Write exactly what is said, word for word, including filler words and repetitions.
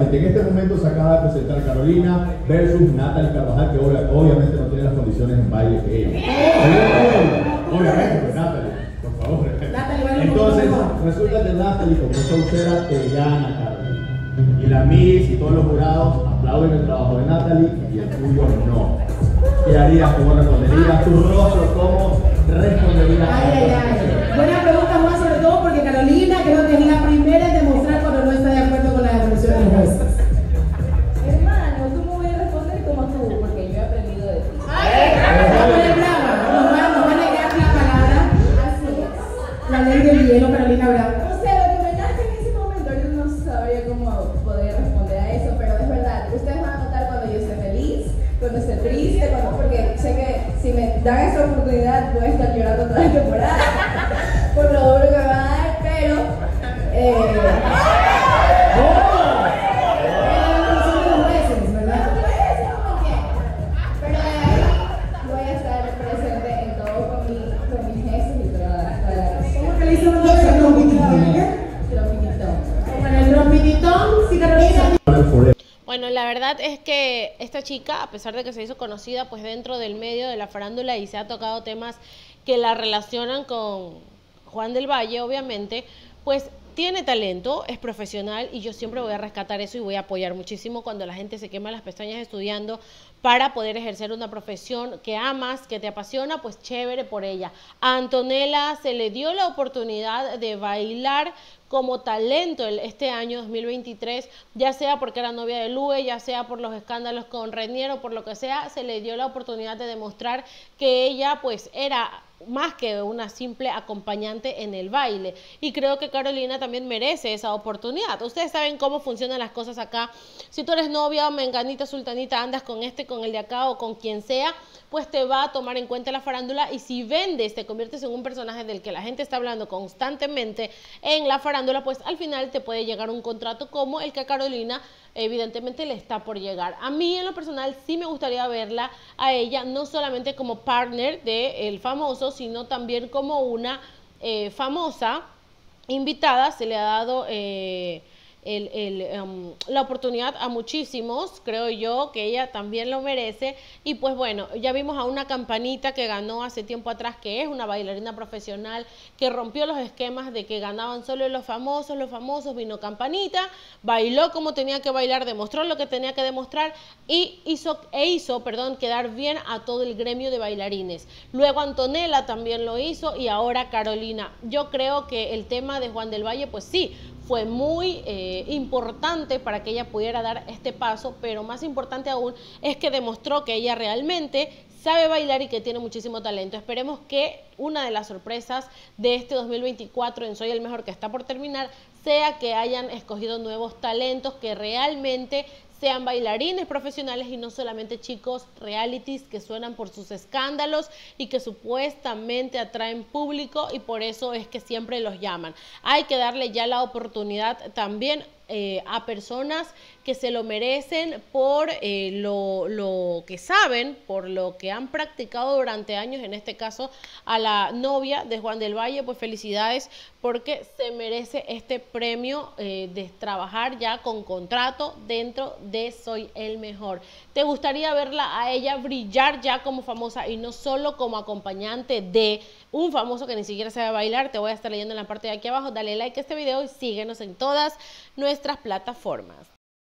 Exactamente, en este momento se acaba de presentar Carolina versus Natalie Carvajal, que obvia, obviamente no tiene las condiciones en baile que ella. Obviamente, pues Natalie, por favor. Natalie, entonces, resulta que Natalie, como showcera, te gana a Carolina. Y la Miss y todos los jurados aplauden el trabajo de Natalie y el tuyo no. ¿Qué harías? ¿Cómo responderías? ¿Tu rostro cómo responderías? Ay, ay, ay. Buena pregunta, más sobre todo porque Carolina creo que es la primera en demostrar cuando no está de acuerdo con la devolución de los jueces. Hermano, ¿cómo voy a responder como tú? Porque yo he aprendido de ti. ¡Ay! Vamos a poner brava. Nos van, nos van a negar la palabra. Así es. La ley del hielo, Carolina Brava. O sea, lo que me nace en ese momento, yo no sabría cómo poder responder a eso, pero es verdad. Ustedes van a notar cuando yo esté feliz, cuando esté triste, cuando, porque sé que si me dan esa oportunidad voy a estar llorando toda la temporada por lo duro que me va a dar, pero eh, pero voy a estar presente en todo con, mi, con mis gestos y toda, toda la cosa. ¿Cómo que le hizo un trompititón? Trompititón. Bueno, el trompititón, sí, Carolina. Bueno, la verdad es que esta chica, a pesar de que se hizo conocida pues dentro del medio de la farándula y se ha tocado temas que la relacionan con Juan del Valle, obviamente, pues tiene talento, es profesional y yo siempre voy a rescatar eso y voy a apoyar muchísimo cuando la gente se quema las pestañas estudiando para poder ejercer una profesión que amas, que te apasiona, pues chévere por ella. A Antonella se le dio la oportunidad de bailar como talento este año dos mil veintitrés, ya sea porque era novia de Lue, ya sea por los escándalos con Reniero, por lo que sea, se le dio la oportunidad de demostrar que ella pues era más que una simple acompañante en el baile. Y creo que Carolina también merece esa oportunidad. Ustedes saben cómo funcionan las cosas acá. Si tú eres novia, menganita, sultanita, andas con este, con el de acá o con quien sea, pues te va a tomar en cuenta la farándula y si vendes, te conviertes en un personaje del que la gente está hablando constantemente en la farándula, pues al final te puede llegar un contrato como el que a Carolina evidentemente le está por llegar. A mí en lo personal sí me gustaría verla a ella, no solamente como partner del famoso, sino también como una eh, famosa invitada. Se le ha dado eh, el, el, um, la oportunidad a muchísimos, creo yo que ella también lo merece. Y pues bueno, ya vimos a una Campanita que ganó hace tiempo atrás, que es una bailarina profesional, que rompió los esquemas de que ganaban solo los famosos, los famosos. Vino Campanita, bailó como tenía que bailar, demostró lo que tenía que demostrar y hizo, e hizo, perdón, quedar bien a todo el gremio de bailarines. Luego Antonella también lo hizo y ahora Carolina. Yo creo que el tema de Juan del Valle, pues sí, fue muy eh, importante para que ella pudiera dar este paso, pero más importante aún es que demostró que ella realmente sabe bailar y que tiene muchísimo talento. Esperemos que una de las sorpresas de este dos mil veinticuatro en Soy el Mejor, que está por terminar, sea que hayan escogido nuevos talentos que realmente sean bailarines profesionales y no solamente chicos realities que suenan por sus escándalos y que supuestamente atraen público y por eso es que siempre los llaman. Hay que darle ya la oportunidad también eh, a personas que se lo merecen por eh, lo, lo que saben, por lo que han practicado durante años, en este caso a la novia de Juan del Valle. Pues felicidades porque se merece este premio eh, de trabajar ya con contrato dentro de Soy el Mejor. ¿Te gustaría verla a ella brillar ya como famosa y no solo como acompañante de un famoso que ni siquiera sabe bailar? Te voy a estar leyendo en la parte de aquí abajo. Dale like a este video y síguenos en todas nuestras plataformas.